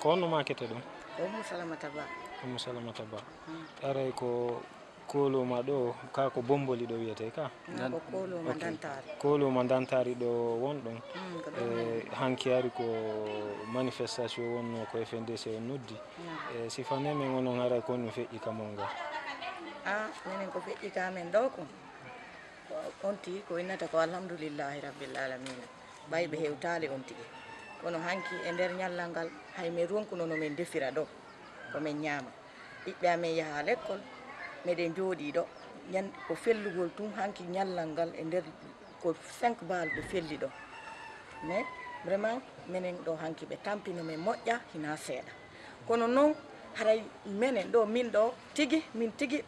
kono makete ɗum Ummu Salamata Ba. Ummu Salamata Ba aray ko koluma ɗo ka ko bomboli ɗo wiyete ka Ko koluma dantari. koluma dantari ɗo wonɗon hanki ari ko manifestation wonno ko FNDC o noddi sifane men onon haray ko no feƴƴi kamon ga minen ko feƴƴi kamen ɗo ko on tigi ko innata ko alhamdoulillahi rabbil alamina ɓayɓe hewtali on tigi kono hanki e nder ñallal ngal haymin ronkuno no min defira ɗo komin ñaama ɓiɓɓe amen yaha l'école meɗen jooɗi ɗo ko fellugol tun hanki ñallal ngal e nder ko 5 bal ɓe felli ɗo mais vraiment minen ɗo hanki ɓe tampino men moƴƴa hina seeɗa kono noon haray minen ɗo min ɗo tigi min tigi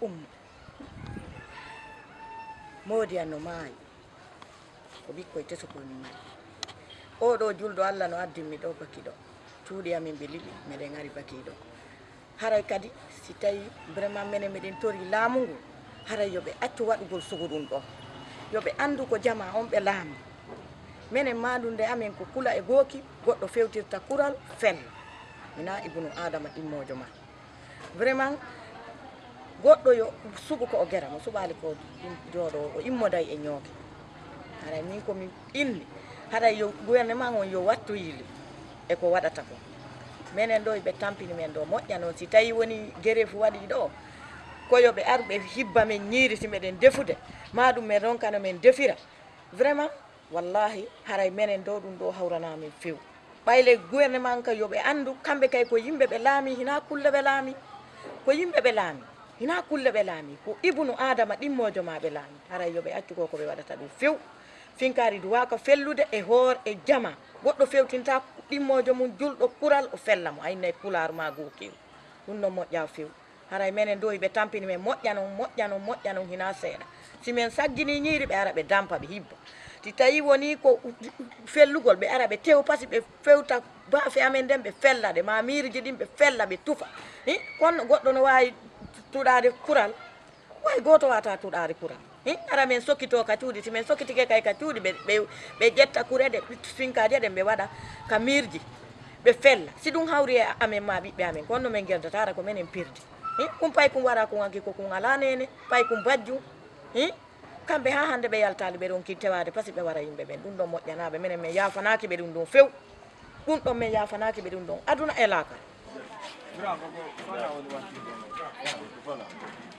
moodi an no maayi ko ɓikkoye teso komin mari oɗo julɗo Allah no addinmi ɗo baki ɗo cuuɗi amin ɓe liɓi meɗen ari baki ɗo haray kadi si tawi vraiment minen meɗen tori laamu ngu haray yoɓe accu waɗugol sugu ɗum ɗo yoɓe andu ko jama on ɓe laami minen maɗunde amin ko kula e gooki goɗɗo fewtirta kural fella mina ibnu adama ɗimmojo ma vraiment goɗɗo yo suɓu ko o gera mo suɓali ko jooɗo o immoday e ñooke haray min komi inni haray yo gouvernement on yo wattu yili e ko waɗata ko minen ɗo ɓe tampini men ɗo moƴƴa noon si tawi woni guerefu waɗi ɗo koyoɓe arɓe hibba men ñiiri si meɗen defude maɗum men ronkano men defira vraiment wallahi haray minen ɗo ɗum ɗo hawranamin few ɓayle gouvernement ka yoɓe andu kamɓe kay ko yimɓe ɓe laami hina kulle ɓe laami ko yimɓe ɓe laami hina kulle ɓe laami ko ibnu adama ɗimmojo ma ɓe laami haray yoɓe accu ko ɓe waɗata ɗum few finkari duwaka fellude e hoore e jama goɗɗo fewtinta ɗimmojo mum julɗo kural o fella mo aynayi pular ma gookiw ɗum noon moƴƴa few haray minen ɗo ɓe tampini men moƴƴa noon hina seeɗa si men saggini ñiiri ɓe ara ɓe dampa ɓe hibba si tawi woni ko fellugol ɓe ara ɓe tew pasi ɓe fewta bafe amen nden ɓe fella ɗe ma miiriji ɗin ɓe fella ɓe tufa kono goɗɗo no wawi tuɗade kural way goto wata tuɗade kural ara men sokkito ka cuuɗi si men sokkitike kay ka cuuɗi ɓe ƴetta kurede finkaji ɗen ɓe waɗa ka mirji ɓe fella si ɗum hawri e amen ma ɓiɓɓe amen kono min guerdata ara ko minen pirdi kum pay kum waɗa ko hanki ko kum ala nene pay kum bajju kamɓe ha hande ɓe yaltali ɓe ronki tewade pasi ɓe wara yimɓe ɓen ɗum ɗon moƴƴanaɓe minen min yafanaki ɓe ɗum ɗon few ɗum ɗon min yafanaki ɓe ɗum ɗon aduna e laakal